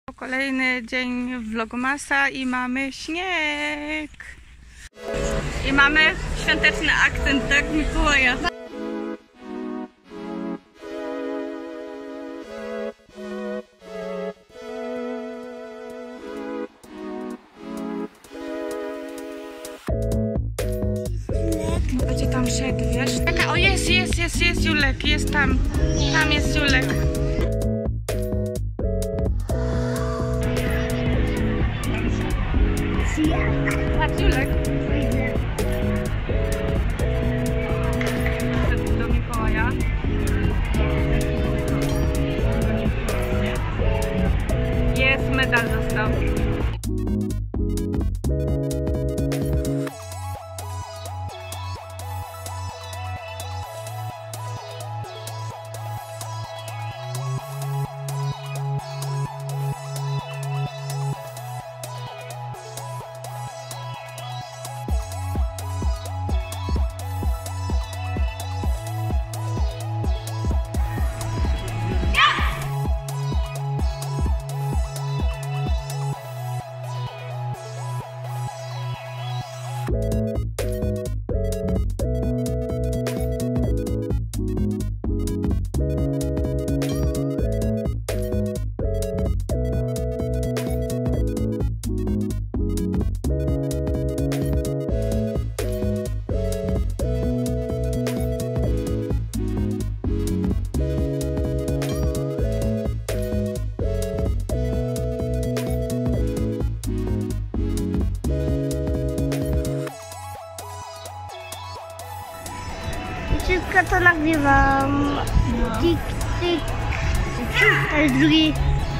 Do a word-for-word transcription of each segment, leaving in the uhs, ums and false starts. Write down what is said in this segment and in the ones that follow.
Kolejny dzień vlogmasa i mamy śnieg. I mamy świąteczny akcent, tak, Mikołaja? Będzie tam szedł, wiesz? O, jest, jest, jest, jest Julek, jest tam. Tam jest Julek. Patrz, Julek. Do Mikołaja. Jest, medal dostał. Wszystko to nagrywam. Tik, tik. To jest drugi.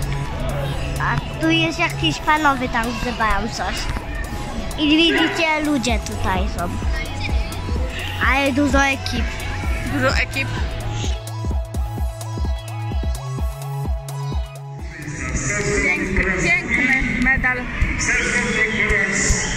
A tu jest jakiś panowie tam zdobywają coś. I widzicie, ludzie tutaj są. Ale dużo ekip. Dużo ekip. Piękny, piękny medal.